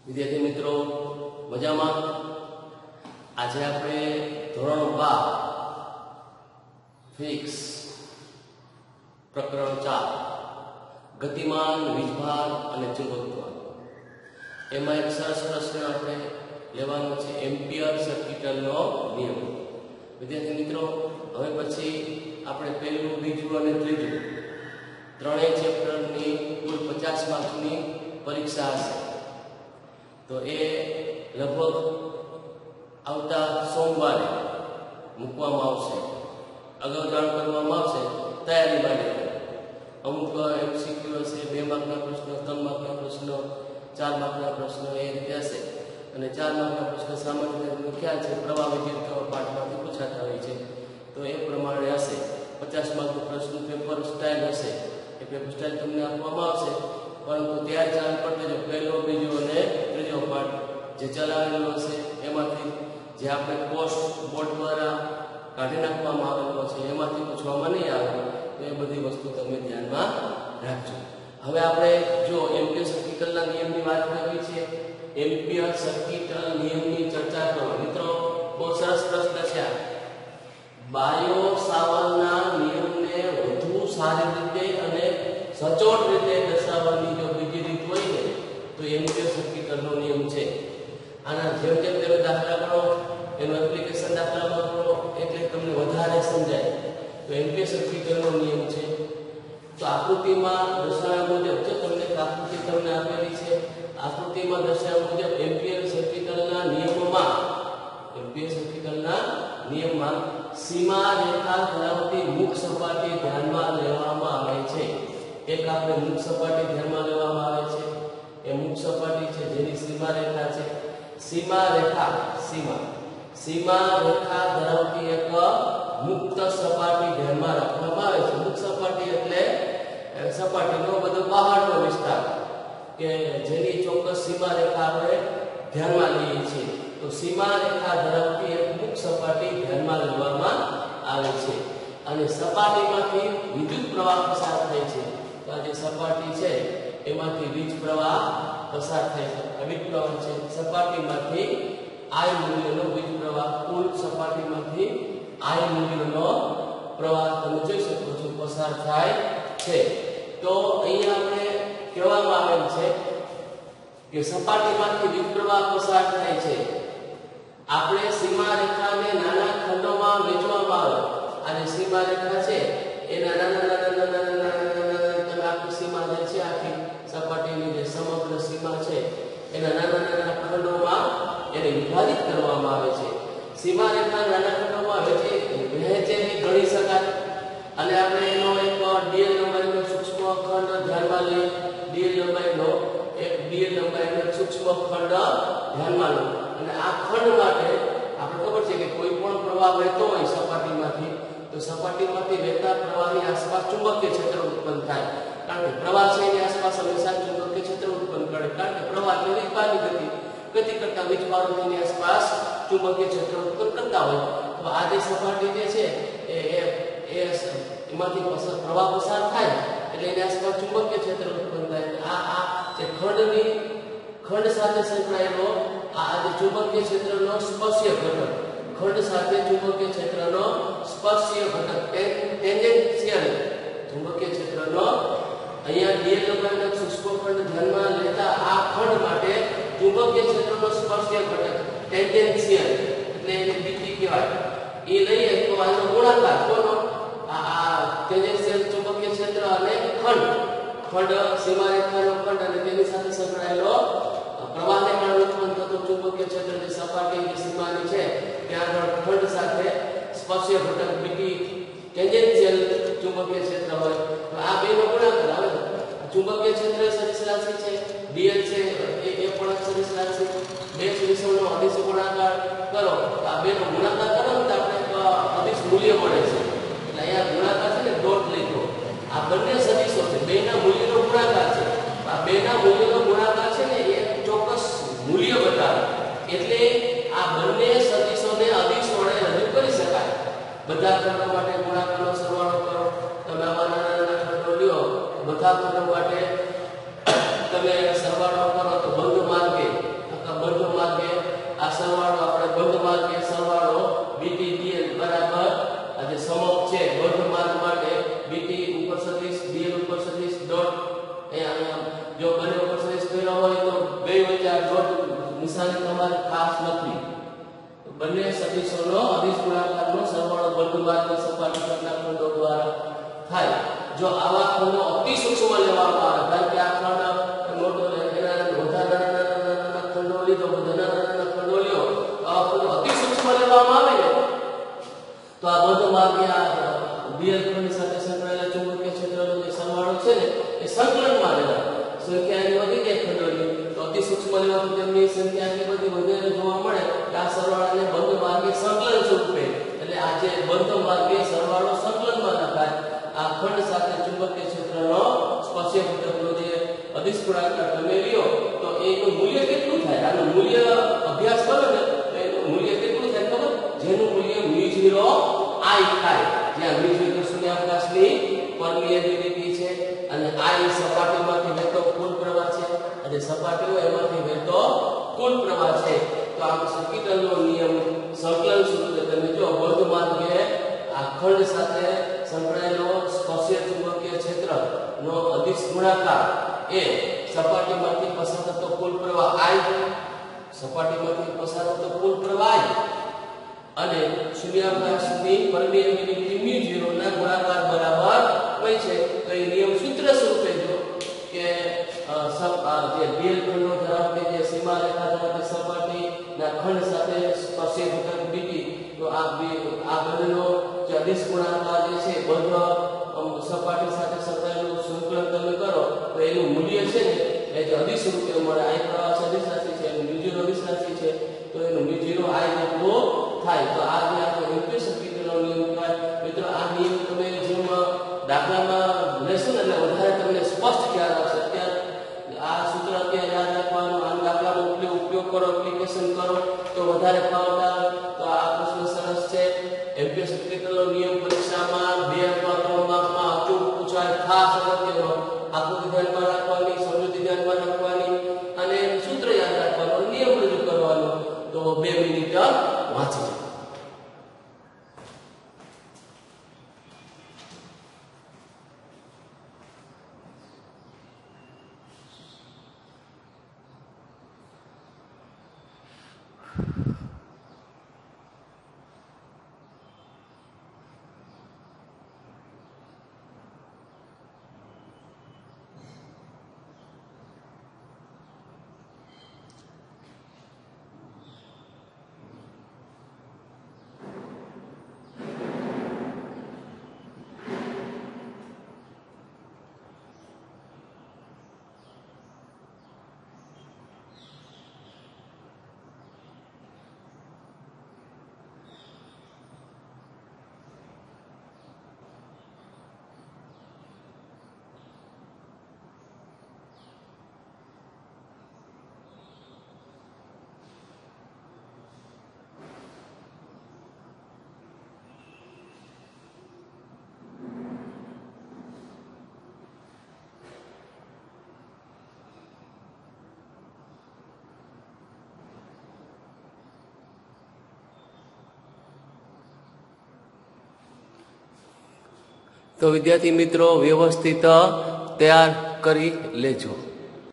વિદ્યાર્થી મિત્રો મજામાં? આજે આપણે ધોરણ 12 ફિઝિક્સ પ્રકરણ 4 ગતિમાન, વીજભાર અને ચુંબકત્વ એમાં એક સરસ પ્રશ્ન આપણે લેવાનો છે, એમ્પિયર સર્કિટનો નિયમ. વિદ્યાર્થી મિત્રો, હવે પછી આપણે પહેલું, બીજું અને ત્રીજું ત્રણેય ચેપ્ટરની કુલ 50 માર્કની પરીક્ષા હશે. તો એ લગભગ આવતા સોમવારે મૂકવામાં આવશે. અગાઉ જાણ કરવામાં આવશે તૈયારી માટે. અમુક MCQ હશે, 2 માર્કના પ્રશ્નો, 3 માર્કના પ્રશ્નો, 4 માર્કના પ્રશ્નો, એ રીતે હશે. અને 4 માર્કના પ્રશ્નો સામાન્ય રીતે ખ્યાલ છે પ્રવાહ વિદ્યુત પાઠમાંથી પૂછાતા હોય છે, તો એ પ્રમાણે હશે. 50 માર્કનું પ્રશ્ન પેપર સ્ટાઇલ હશે. એ પેપર સ્ટાઇલ તમને આપવામાં આવશે, પરંતુ ત્યારે ચાલુ પડતે જો પહેલો, બીજો અને ત્રીજો પાઠ જે ચલાવેલો હશે એમાંથી જે આપણે પોસ્ટ બોર્ડ દ્વારા કાઢી નાખવામાં આવેલો છે એમાંથી પૂછવામાં નહીં આવે. તો એ બધી વસ્તુ તમે ધ્યાનમાં રાખજો. હવે આપણે જો એમ્પિયર સર્કિટના નિયમની વાત કરવી છે. એમ્પિયર સર્કિટલ નિયમની ચર્ચા કરો. મિત્રો, બહુ સરસ પ્રશ્ન છે. બાયો સાવરના નિયમને વધુ સારી રીતે અને સચોટ રીતે દર્શાવવાની જો બીજી રીત હોય ને તો એમ્પિયર સર્કિટનો નિયમ છે. આના જેમ જેમ તમે દાખલા કરો, એનું એપ્લિકેશન દાખલામાં કરો એટલે તમને વધારે સમજાય. તો એમ્પિયર સર્કિટનો નિયમ છે. તો આકૃતિમાં દર્શાવ્યા મુજબ જો તમને આકૃતિ તમને આપેલી છે, આકૃતિમાં દર્શાવ્યા મુજબ એમ્પિયર સર્કિટના નિયમમાં સીમા રેખા ધરાવતી મુખ સપાટી ધ્યાનમાં લેવામાં આવે છે. એક આપણે મુખ સપાટી ધ્યાનમાં લેવામાં આવે છે. એ મુખ સપાટી છે જેની સીમા રેખા છે. સીમા રેખા ધરાવતી એક મુક્ત સપાટી ધ્યાનમાં રાખવામાં આવે છે. મુક્ત સપાટી એટલે સપાટીનો બધો બહારનો વિસ્તાર કે જેની ચોક્કસ સીમા રેખા આપણે ધ્યાનમાં લઈએ છીએ. તો સીમા રેખા ધરાવતી એક મુક્ત સપાટી ધ્યાનમાં લેવામાં આવે છે અને સપાટીમાંથી વિદ્યુત પ્રવાહ પસાર થાય છે. તો આ જે સપાટી છે એમાંથી વીજ પ્રવાહ પસાર થાય છે. વીજ પ્રવાહ છે સપાટીમાંથી I મૂલ્યનો વીજ પ્રવાહ, કુલ સપાટીમાંથી I મૂલ્યનો પ્રવાહ તમે જોઈ શકો છો પસાર થાય છે. તો અહીંયા આપણે કહેવામાં આવેલ છે કે સપાટીમાંથી વીજ પ્રવાહ પસાર થાય છે. આપણે સીમા રેખાને નાના ખંડોમાં વહેંચવામાં આવે. આ જે સીમા રેખા છે એના નાના તમે આખી સીમા જે છે, આખી સપાટીની જે સમગ્ર સીમા છે એના નાના ખંડોમાં એને વિભાજિત કરવામાં આવે છે. સીમા રેખા નાના ખંડોમાં વહેંચેલી ગણી શકાય. અને આપણે એનો એક dl લંબાઈનો સૂક્ષ્મ ખંડ ધ્યાનમાં લઈએ. dl લંબાઈનો સૂક્ષ્મ ખંડ ધ્યાનમાં લો. અને આ ખંડ માટે આપણે ખબર છે કે કોઈ પણ પ્રવાહ વહેતો હોય સપાટીમાંથી, તો સપાટીમાંથી વહેતા પ્રવાહની આસપાસ ચુંબકીય ક્ષેત્ર ઉત્પન્ન થાય. કારણ કે પ્રવાહ છે એની આસપાસ હંમેશા ચુંબકીય ક્ષેત્ર ઉત્પન્ન કરે. કારણ કે પ્રવાહ એટલે વીજભારની ગતિ કરતા વીજભારો તેની આસપાસ ચુંબકીય ક્ષેત્ર ઉત્પન્ન કરતા હોય. તો આ જે સપાટી જે છે એમાંથી પ્રવાહ પસાર થાય એટલે એની આસપાસ ચુંબકીય ક્ષેત્ર ઉત્પન્ન થાય. આ જે ખંડ સાથે સંકળાયેલો આ જે ચુંબકીય ક્ષેત્રનો સ્પર્શીય ઘટક, ખંડ સાથે ચુંબકીય ક્ષેત્રનો સ્પર્શીય ઘટક ટેન્જેન્શિયલ ચુંબકીય ક્ષેત્રનો અહીંયા dl લંબાઈનો સૂક્ષ્મ ખંડ ધ્યાનમાં લેતા આ ખંડ માટે ચુંબકીય ક્ષેત્રનો સ્પર્શીય ઘટક ટેન્જેન્શિયલ એટલે એને બીટી કહેવાય. એ લઈએ તો આનો ગુણાકાર કોનો? આ ટેન્જેન્શિયલ ચુંબકીય ક્ષેત્ર અને ખંડ સીમા રેખાનો ખંડ અને તેની સાથે સંકળાયેલો પ્રવાહને કારણે ઉત્પન્ન થતો ચુંબકીય ક્ષેત્ર જે સપાટી જે સીમાની છે ત્યાં આગળ ખંડ સાથે સ્પર્શીય ઘટક બીટી ટેન્જેન્શિયલ ચુંબકીય ક્ષેત્ર હોય. તો આ બેનો ગુણાકાર આવે. ચુંબકીય ક્ષેત્ર સદિશ રાશિ છે, dl છે એ પણ સદિશ રાશિ. બે સદિશોનો અદિશ ગુણાકાર કરો, આ બેનો ગુણાકાર કરો તો આપણે અદિશ મૂલ્ય મળે છે. એટલે અહીંયા ગુણાકાર છે ને ડોટ લીધો. આ બંને સદિશો છે, બેના મૂલ્યનો ગુણાકાર છે. આ બેના મૂલ્યનો ગુણાકાર છે ને એ ચોક્કસ મૂલ્ય બતાવે. એટલે આ બંને સદિશોને અદિશ વડે રજૂ કરી શકાય. બધા ખંડો માટે ગુણાકારનો સરવાળો કરો. તમે આવા નાના ખંડો લ્યો, બધા ખંડો માટે તમે સરવાળો કરો તો બંધ માર્ગે જો આવા ખંડો અતિ સૂક્ષ્મ લેવામાં આવે, કારણ કે આ ખંડ મોટો એના વધારે નાના ખંડો લીધો, બધા નાના ખંડો લ્યો, આવા ખંડો અતિ સૂક્ષ્મ લેવામાં આવે ને તો આ બધો માર્ગે આ બીએલ ખંડ સાથે સંકળાયેલા ચુંબકીય ક્ષેત્રનો જે સરવાળો છે ને એ સંકલનમાં રહેલા સંખ્યા વધી જાય ખંડોની, તો અતિ સૂક્ષ્મ લેવાથી તેમની સંખ્યા એટલી બધી વધારે જોવા મળે કે આ સરવાળાને બંધ માર્ગે સંકલન સ્વરૂપે, એટલે આ જે બંધ માર્ગે સરવાળો સંકલનમાં થાય, આ ખંડ સાથે ચુંબકીય ક્ષેત્રનો સ્પર્શીય ઘટકનો જે અદિશ ગુણાકાર તમે લ્યો તો એનું મૂલ્ય કેટલું થાય? આનું મૂલ્ય અભ્યાસ કરો ને તો એનું મૂલ્ય કેટલું થાય ખબર? જેનું મૂલ્ય μ0 I થાય, જ્યાં μ0 શૂન્યાવકાશની પરમિએબિલિટી છે અને I સપાટીમાંથી વહેતો કુલ પ્રવાહ છે અને સપાટીઓ એમાંથી વહેતો કુલ પ્રવાહ છે. તો આમ સર્કિટલનો નિયમ સંકલન સ્વરૂપે તમે જો બંધ માર્ગે આ ખંડ સાથે સંકળાયેલો સ્પર્શીય ચુંબકીય ક્ષેત્રનો અદિશ ગુણાકાર એ સપાટીમાંથી પસાર થતો કુલ પ્રવાહ I, સપાટીમાંથી પસાર થતો કુલ પ્રવાહ I અને શૂન્યાવકાશની પરમિએબિલિટી μ0 ના ગુણાકાર બરાબર હોય છે. તો એ નિયમ સૂત્ર સ્વરૂપે જો કે જે બેલ ખંડો ધરાવતી જે સીમા રેખા ધરાવતી સપાટીના ખંડ સાથે સ્પર્શીય ઘટક dt, તો આ બંનેનો જે અદિશ ગુણાકાર જે છે બંધ સપાટી સાથે સંકળાયેલું સંકલન તમે કરો તો એનું મૂલ્ય છે ને એ જે અદિશ રૂપે મળે. I પ્રવાહ અદિશ રાશિ છે અને μ0 અદિશ રાશિ છે, તો એનું μ0 I જેટલો થાય. તો આ જે આપણો એમ્પીયર સર્કિટનો નિયમ કહેવાય. મિત્રો આ નિયમ તમે જેમ દાખલામાં લેશો ને એટલે વધારે તમને સ્પષ્ટ ખ્યાલ આવશે. અત્યારે આ સૂત્ર અત્યારે યાદ રાખવાનું, આ દાખલાનો ઉપયોગ કરો, એપ્લિકેશન કરો તો વધારે ફાવટ આવે. તો આ પ્રશ્ન સરસ છે. એમ્પીયર સર્કિટનો નિયમ પરીક્ષામાં 2 અથવા 3 માર્કમાં અચૂક પૂછાય. ખાસ અગત્યનો આકૃતિ ધ્યાનમાં રાખવાની, સમજૂતી ધ્યાનમાં રાખવાની અને સૂત્ર યાદ રાખવાનું, નિયમ રજૂ કરવાનો. તો 2 મિનિટ વાંચી જાઓ. તો વિદ્યાર્થી મિત્રો વ્યવસ્થિત તૈયાર કરી લેજો.